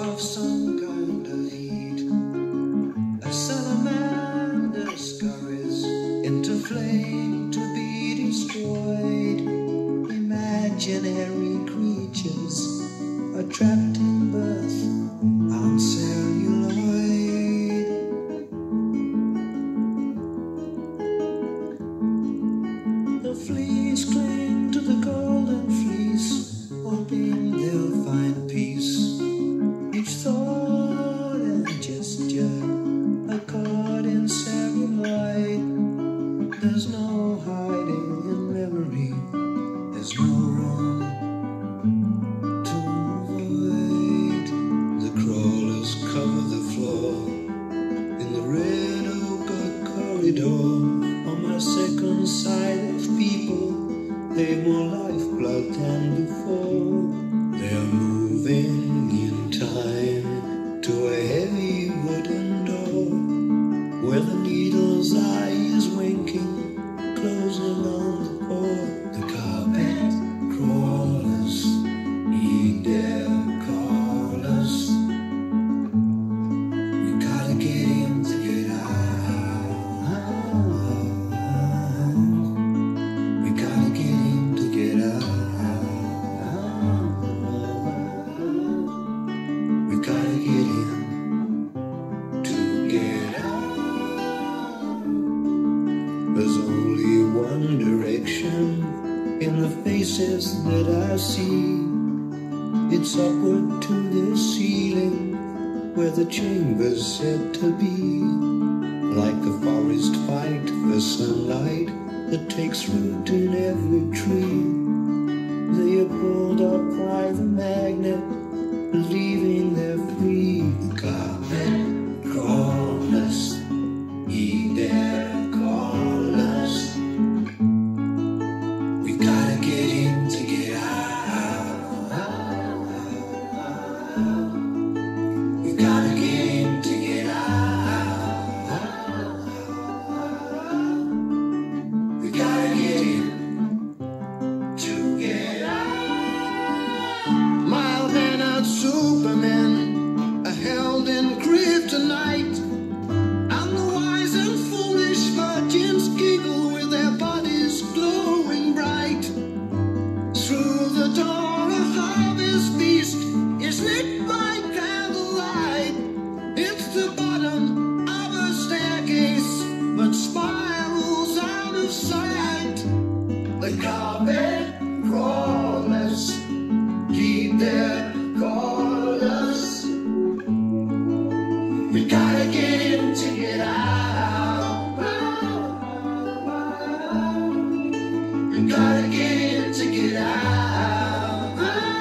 of some kind of heat. A salamander scurries into flame to be destroyed. Imaginary creatures are trapped in birth on celluloid. The fleas cling to the golden fleece, hoping they'll find peace. Each thought and gesture are caught in celluloid. There's no hiding in memory, there's no room to avoid. The crawlers cover the floor in the red ochre corridor. On my second side of people, they've more lifeblood than before. They're moving in time to a heavy wooden door, where the needle's eye is winking, closing on the door. The carpet crawlers need their callers. We gotta get him to get out. We gotta get him to get out. We gotta get him to get out. There's only one direction in the faces that I see. It's upward to the ceiling, where the chamber's said to be. Like the forest fight for sunlight that takes root in every tree. They are pulled up by the magnet, believing they're free. The carpet crawlers eat their callers. We gotta get him to get out. We gotta get him to get out. We gotta get him to get out. Mild-mannered supermen are held in kryptonite, and the wise and foolish virgins giggle with their bodies glowing bright. Through the door a harvest feast is lit by candlelight. It's the bottom of a staircase, but spirals out of sight. The carpet crawlers keep their callers. We gotta get him to get out. We gotta get him to get out.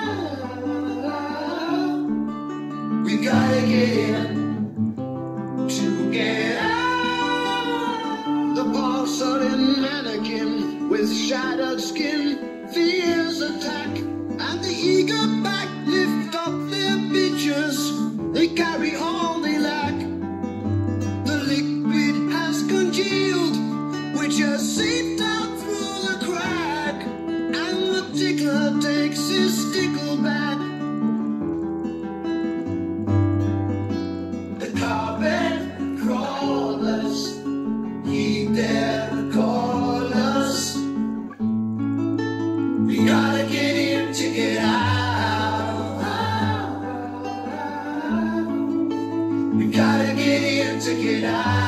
We gotta get him to get out. The porcelain mannequin with shattered skin fears attack, and the eager back lift up their pictures. They carry all they lack. The liquid has congealed, which has seeped out through the crack, and the tickler takes his stickle back. The carpet crawlers heed their callers. We gotta get him to get out. We gotta get him to get out.